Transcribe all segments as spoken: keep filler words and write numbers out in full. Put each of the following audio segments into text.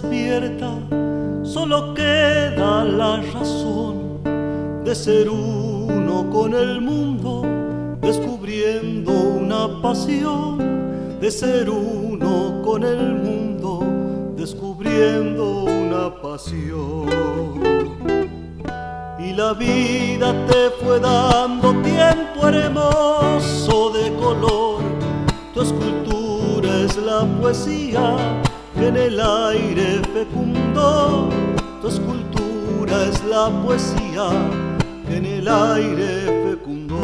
despierta, solo queda la razón de ser uno con el mundo, descubriendo una pasión, de ser uno con el mundo, descubriendo una pasión. Y la vida te fue dando tiempo hermoso de color, tu escultura es la poesía que en el aire fecundó, tu escultura es la poesía que en el aire fecundó.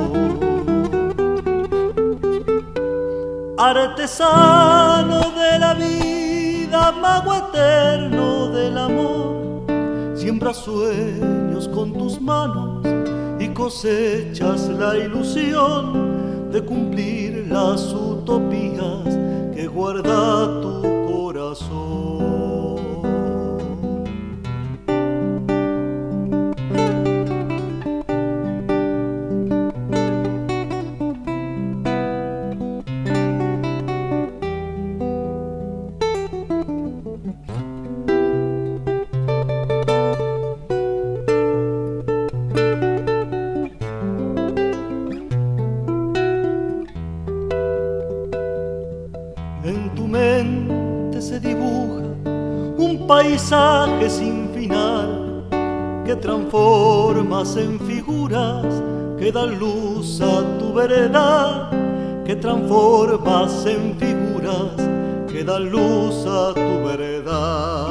Artesano de la vida, mago eterno del amor, siembra sueños con tus manos y cosechas la ilusión de cumplir las utopías que guarda tu corazón. En tu mente se dibuja un paisaje sin final que transformas en figuras que dan luz a tu vereda, que transformas en figuras que dan luz a tu vereda.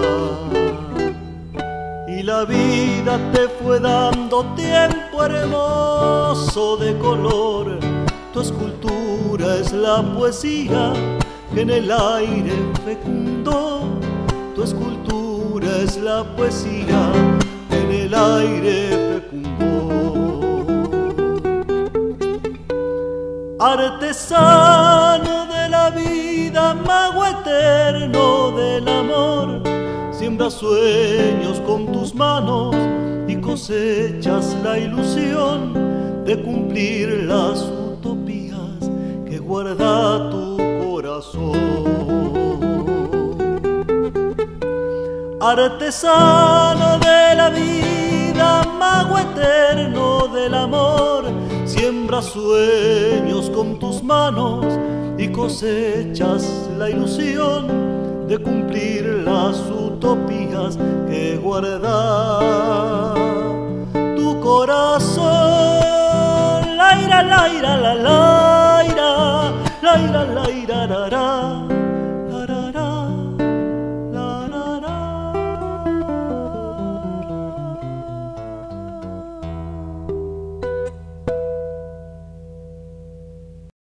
Y la vida te fue dando tiempo hermoso de color, tu escultura es la poesía que en el aire fecundó, tu escultura es la poesía que en el aire fecundó. Artesano de la vida, mago eterno del amor, siembra sueños con tus manos y cosechas la ilusión de cumplir las utopías que guarda tu corazón. Artesano de la vida, mago eterno del amor, siembra sueños con tus manos y cosechas la ilusión de cumplir las utopías que guarda tu corazón. Laira, laira,